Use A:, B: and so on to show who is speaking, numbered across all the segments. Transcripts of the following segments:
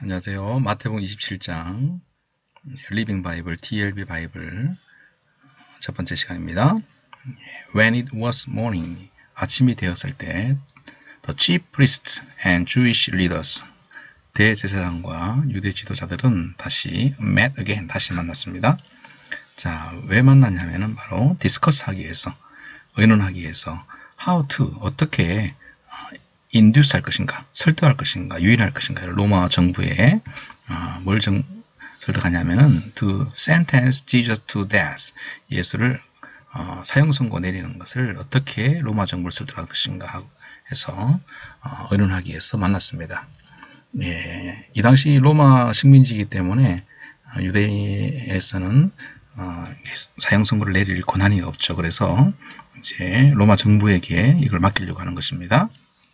A: 안녕하세요. 마태복음 27장 리빙 바이블 TLB 바이블 첫 번째 시간입니다. When it was morning, 아침이 되었을 때 The chief priests and Jewish leaders, 대제사장과 유대 지도자들은 다시 met again, 다시 만났습니다. 자, 왜 만났냐면은 바로 디스커스 하기 위해서, 의논하기 위해서 how to, 어떻게 인듀스 할 것인가, 설득할 것인가, 유인할 것인가, 로마 정부에 뭘 설득하냐면은 to sentence Jesus to death, 예수를 사형 선고 내리는 것을 어떻게 로마 정부를 설득할 것인가 해서 의논하기 위해서 만났습니다. 예, 이 당시 로마 식민지이기 때문에 유대에서는 사형 선고를 내릴 권한이 없죠. 그래서 이제 로마 정부에게 이걸 맡기려고 하는 것입니다.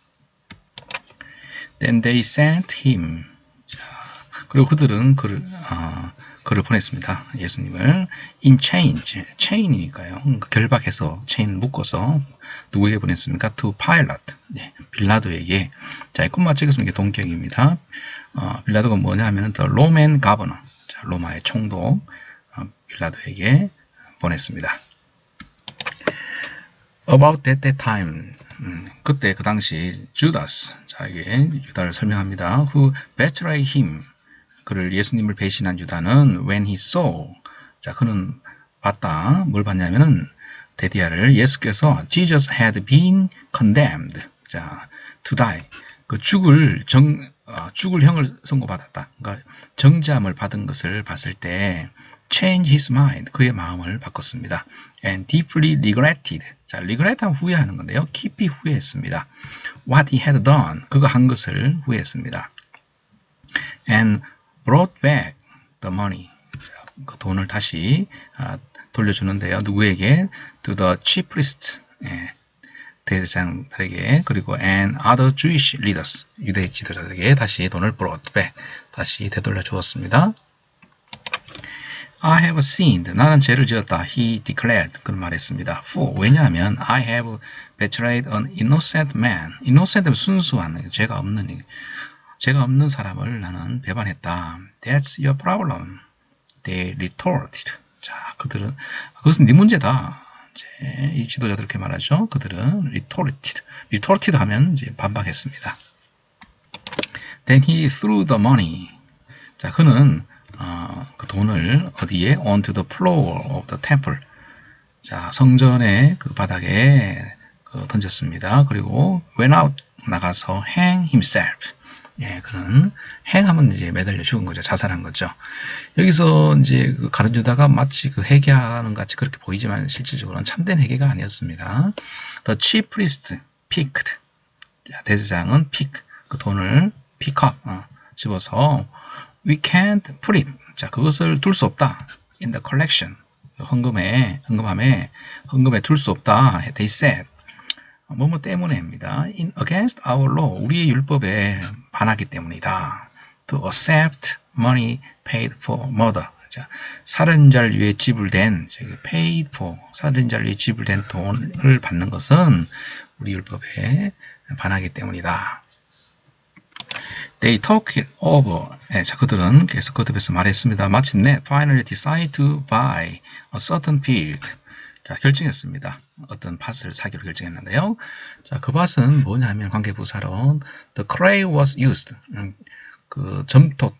A: Then they sent him. 자, 그리고 그들은 그를 보냈습니다. 예수님을 in chains, chain이니까요. 결박해서 체인 묶어서 누구에게 보냈습니까? To Pilate, 네, 빌라도에게. 자, 콤마 찍었으면 이게 동격입니다. 빌라도가 뭐냐 하면 the Roman governor, 자, 로마의 총독 빌라도에게 보냈습니다. About at that time, 그때 그 당시 주다스, 자, 이게 유다를 설명합니다. Who betrayed him, 그를 예수님을 배신한 유다는 when he saw, 자, 그는 봤다. 뭘 봤냐면은 데디아를 예수께서 Jesus had been condemned, 자, to die, 그 죽을 형을 선고받았다. 그러니까 정죄함을 받은 것을 봤을 때 change his mind, 그의 마음을 바꿨습니다. And deeply regretted, 자, regret하면 후회하는 건데요. 깊이 후회했습니다. What he had done, 그가 한 것을 후회했습니다. And brought back the money, 자, 그 돈을 다시 돌려주는데요. 누구에게? To the chief priests, 예, 대제사장들에게, 그리고 and other Jewish leaders, 유대 지도자들에게 다시 돈을 brought back, 다시 되돌려 주었습니다. I have sinned, 나는 죄를 지었다. He declared, 그는 말했습니다. For, 왜냐하면 I have betrayed an innocent man, innocent은 순수한, 죄가 없는 사람을 나는 배반했다. That's your problem, they retorted. 자, 그것은 네 문제다. 이제 이 지도자들 이렇게 말하죠. 그들은 retorted 하면 이제 반박했습니다. Then he threw the money. 자, 그는 그 돈을 어디에? onto the floor of the temple. 자, 성전의 그 바닥에 던졌습니다. 그리고 went out, 나가서 hang himself. 예, 그는 행하면 이제 매달려 죽은 거죠. 자살한 거죠. 여기서 이제 그 가룟 유다가 마치 그 회개하는 같이 그렇게 보이지만 실질적으로는 참된 회개가 아니었습니다. The chief priest picked. 자, 대제사장은 pick, 그 돈을 pick up, 집어서 we can't put it. 자, 그것을 둘 수 없다. in the collection. 헌금함에 둘 수 없다. They said. 뭐뭐 때문에입니다. in against our law. 우리의 율법에 반하기 때문이다. to accept money paid for murder. 자, 살인자를 위해 지불된, paid for, 살인자를 위해 지불된 돈을 받는 것은 우리 율법에 반하기 때문이다. They talk it over. 네, 자, 그들은 계속 거듭해서 말했습니다. 마침내 finally decide to buy a certain field. 자, 결정했습니다. 어떤 밭을 사기로 결정했는데요. 자, 그 밭은 뭐냐면 관계부사론 the clay was used. 그 점토,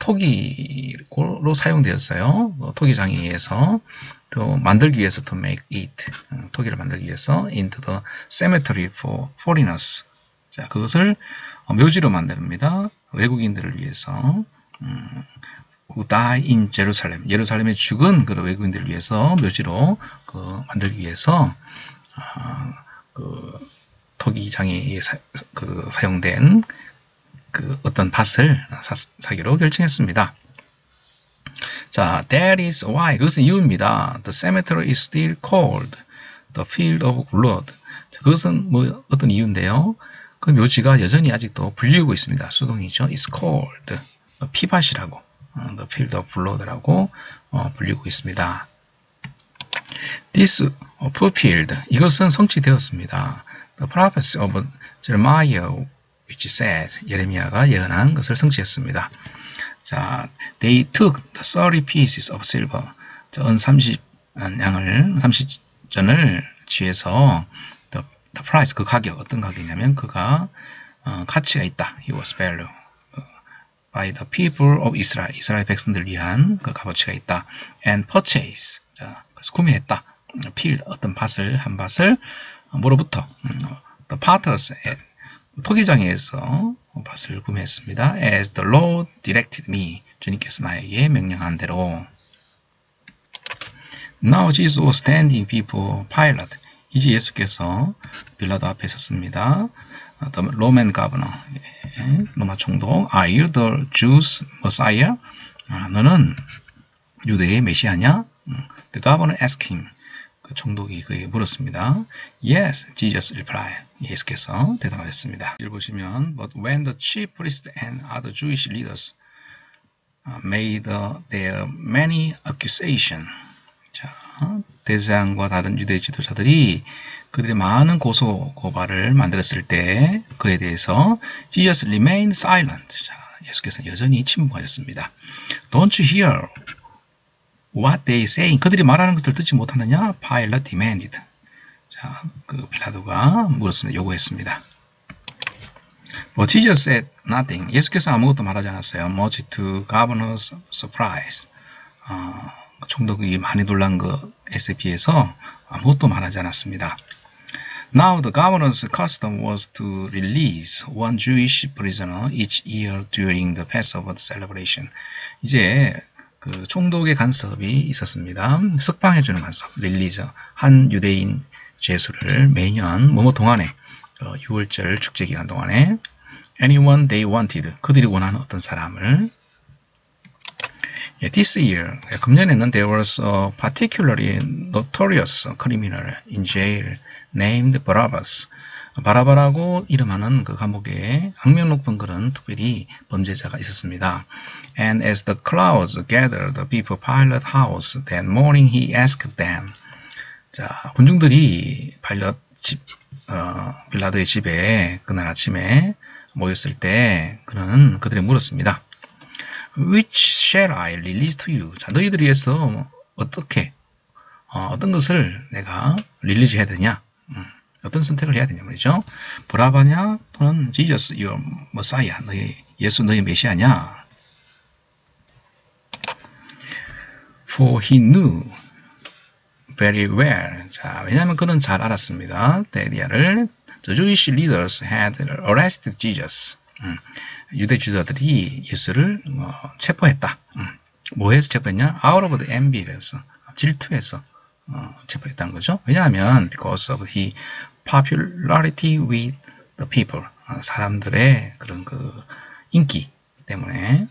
A: 토기로 사용되었어요. 토기장에 의해서 또 만들기 위해서 to make it. 토기를 만들기 위해서 into the cemetery for foreigners. 자, 그것을 묘지로 만듭니다. 외국인들을 위해서. who die in Jerusalem. 예루살렘에 죽은 그 외국인들을 위해서 묘지로 만들기 위해서 그 토기장에 사용된 그 어떤 밭을 사기로 결정했습니다. 자, that is why, 그것은 이유입니다. The cemetery is still called the field of blood. 자, 그것은 뭐 어떤 이유인데요. 그 묘지가 여전히 아직도 불리우고 있습니다. 수동이죠. is called 피밭이라고. The field of blood라고 불리고 있습니다. This fulfilled, 이것은 성취되었습니다. The prophecy of Jeremiah which said, 예레미야가 예언한 것을 성취했습니다. 자, they took the 30 pieces of silver. 자, 은 30전을 취해서 the price, 그 가격, 어떤 가격이냐면 그가 가치가 있다. He was value. by the people of Israel. 이스라엘 백성들을 위한 그 값어치가 있다. and purchase. 자, 그래서 구매했다. 필, 어떤 밭을, 한 밭을 뭐로부터? the potters, 토기장에서 밭을 구매했습니다. as the Lord directed me. 주님께서 나에게 명령한 대로. Now Jesus was standing before Pilate. 이제 예수께서 빌라도 앞에 섰습니다. The Roman governor, 로마 총독. Are you the Jews' Messiah? 너는 유대의 메시아냐? The governor asked him. 그 총독이 그에게 물었습니다. Yes, Jesus replied. 예수께서 대답하셨습니다. 여기 보시면, But when the chief priests and other Jewish leaders made their many accusations. 자, 대제사장과 다른 유대 지도자들이 그들의 많은 고발을 만들었을 때 그에 대해서 Jesus remained silent. 자, 예수께서는 여전히 침묵하셨습니다. Don't you hear what they say? 그들이 말하는 것을 듣지 못하느냐? Pilate demanded. 자, 그 빌라도가 물었습니다. 요구했습니다. But Jesus said nothing. 예수께서 아무것도 말하지 않았어요. Much to governor's surprise. 총독이 많이 놀란 것에 비해서 아무것도 말하지 않았습니다. Now the governor's custom was to release one Jewish prisoner each year during the Passover celebration. 이제 그 총독의 간섭이 있었습니다. 석방해주는 간섭, 릴리즈. 한 유대인 죄수를 매년 뭐뭐 동안에 6월절 축제 기간 동안에 anyone they wanted. 그들이 원하는 어떤 사람을 This year, 금년에는 there was a particularly notorious criminal in jail named Barabbas. 바라바라고 이름하는 그 감옥에 악명 높은 그런 특별히 범죄자가 있었습니다. And as the crowds gathered before Pilate's house that morning, he asked them. 자, 군중들이 빌라도의 집에 그날 아침에 모였을 때 그는 그들에게 물었습니다. Which shall I release to you? 자, 너희들 위해서 어떤 것을 내가 릴리즈 해야 되냐? 어떤 선택을 해야 되냐 말이죠. 브라바냐 또는 Jesus, your Messiah, 예수 너희 메시아냐? For he knew very well. 자, 왜냐하면 그는 잘 알았습니다. 데리아를 The Jewish leaders had arrested Jesus. 유대 지도자들이 예수를 체포했다. 뭐해서 체포했냐? Out of the envy에서, 질투해서 체포했다는 거죠. 왜냐하면 because of his popularity with the people, 사람들의 그런 그 인기 때문에.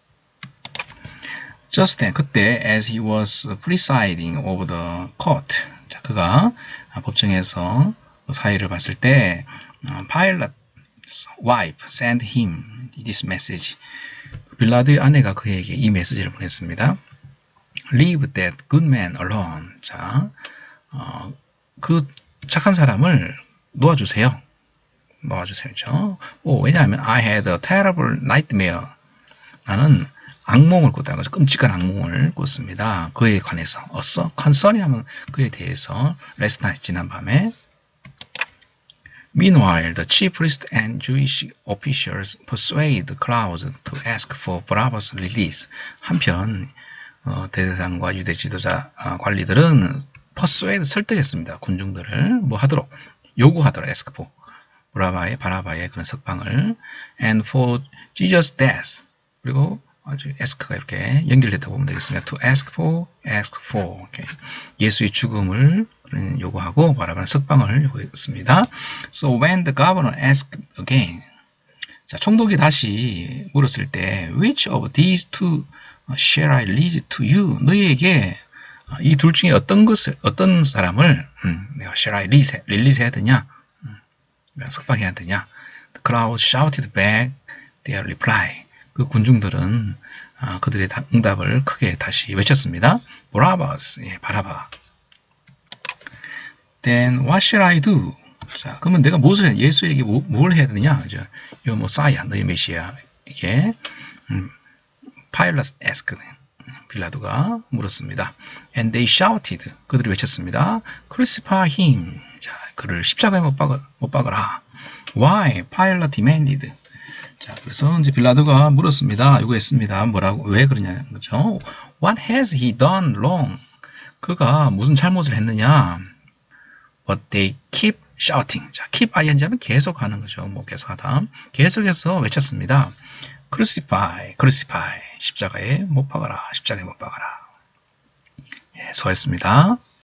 A: Just then, 그때 as he was presiding over the court, 자, 그가 법정에서 사회를 봤을 때 Pilate's wife sent him this message. 빌라도의 아내가 그에게 이 메시지를 보냈습니다. Leave that good man alone. 자, 그 착한 사람을 놓아주세요. 놓아주세요. 왜냐하면 I had a terrible nightmare. 나는 악몽을 꿨다는 거죠. 끔찍한 악몽을 꿨습니다. 그에 관해서. concerning 하면 그에 대해서 last night, 지난밤에. Meanwhile, the chief priests and Jewish officials persuade the crowds to ask for Barabbas' release. 한편 대제사장과 유대 지도자 관리들은 persuade, 설득했습니다. 군중들을 뭐 하도록, 요구하도록 ask for 바라바의 그런 석방을 and for Jesus' death. 그리고 아주 ask가 이렇게 연결됐다고 보면 되겠습니다. To ask for. Okay. 예수의 죽음을 요구하고 바라바는 석방을 요구했습니다. So when the governor asked again, 자, 총독이 다시 물었을 때, which of these two shall I release to you? 너희에게 이 둘 중에 어떤 사람을 내가 shall I release 해야 되냐? 석방해야 되냐? The crowd shouted back their reply. 그 군중들은 그들의 응답을 크게 다시 외쳤습니다. Barabbas, 바라바. Then what shall I do? 자, 그러면 내가 무엇을 예수에게 뭘 해야 되느냐? 그죠? 요 모사야, 너희 메시아. 이게 Pilate asked. 빌라도가 물었습니다. And they shouted. 그들이 외쳤습니다. Crucify him. 자, 그를 십자가에 못 박아라. Why? Pilate demanded. 자, 그래서 이제 빌라도가 물었습니다. 요구했습니다. 뭐라고? 왜 그러냐는 거죠. What has he done wrong? 그가 무슨 잘못을 했느냐? But they keep shouting. 자, keep ing 하면 계속 하는 거죠. 뭐 계속하다. 계속해서 외쳤습니다. Crucify, crucify. 십자가에 못 박아라. 십자가에 못 박아라. 예, 수고했습니다.